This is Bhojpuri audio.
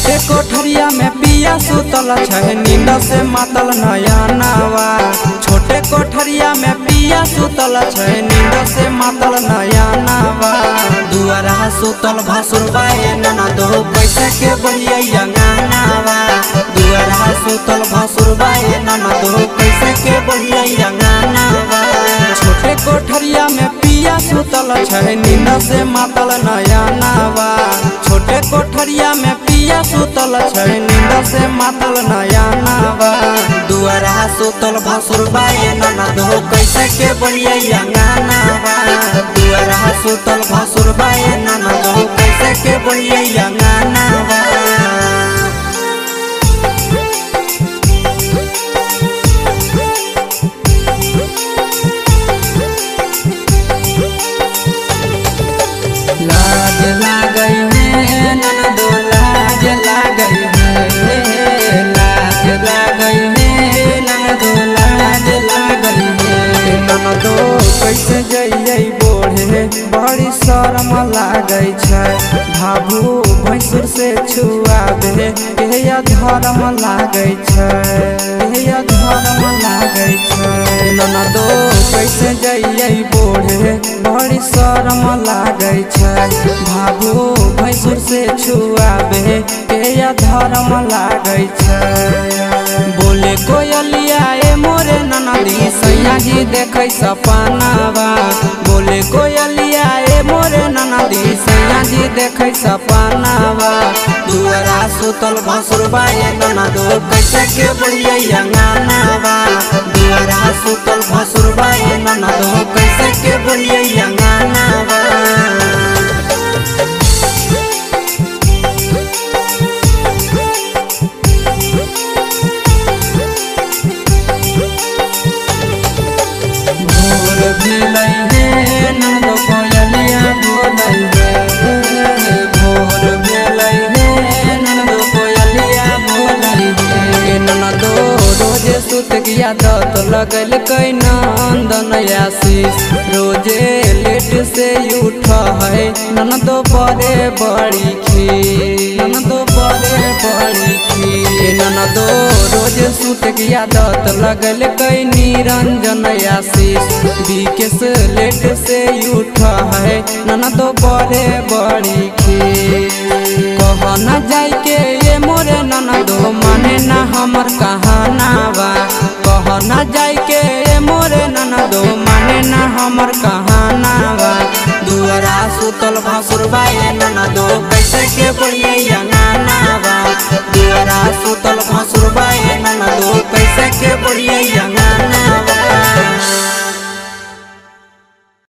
छोटे कोठरिया में पिया सुतल छै नींद से मातल नया नावा। छोटे कोठरिया में पिया सुतल छै नींद से मातल नया नावा। दुआरा सुतल भसुरबाए ननदो कैसे के बहिया गानावा। दुआरा सुतल भसुरबाए ननदो कैसे के बहिया गानावा। छोटे कोठरिया में पिया सुतल छै नींद से मातल नया नावा। छोटे कोठरिया में पिया सुतल छै नींद से मातल नया नावा। दुआरा सुतल भसुरबाए ननदो कैसे के बहिया गानावा। दुआरा सुतल भसुरबाए ननदो कैसे के बहिया गानावा। लाज लागई है ननदो लाज लागई है। लाज लागई है ननदो लाज लागई है। ननदो कैसे जइयै बोढ़े बड़ी शर्म लागई छै। भाभू भैंसुर से छुआबे के धर्म लागई छै। धर्म लागई छै। ननदो कैसे जइयै बोढ़े बड़ी शर्म लागई छै। भाभू भैंसुर से छुआबे के धर्म लागई छै। बोले कोयलिया ए मोरे ननदी सैया जी देखै सपनावा। बोले कोयलिया ए मोरे ननदी सैया जी देखै सपनावा। दुआरा सुतल भसुरबाए ननदो कैसे के बहिया गानावा। दुआरा सुतल भसुरबाए ननदो कैसे के बहिया गानावा। भोर भेलै हे ननदो कोयलिया बोलै हे। भोर भेलै हे ननदो कोयलिया बोलै हे। ननदो रोजे सुत गया दत लगल कै नंदन आशीष। रोजे लेट से उठ है ननदो बड़े बड़ी खीर। ननदो बड़े बड़ी खीर। ननदो रोज सुत गया दत लगल कै निरंजन आशीष। विकेश लेट से उठ है ननदो बड़े बड़ी खीर। कह न जाय के ये मोरे ननदो माने ना हमर कहानावा। कह न जाय के ये मोरे ननदो माने ना हमर कहानावा। दुआरा सुतल भसुरबाए ननदो कैसे के बहिया गानावा। दुआरा सुतल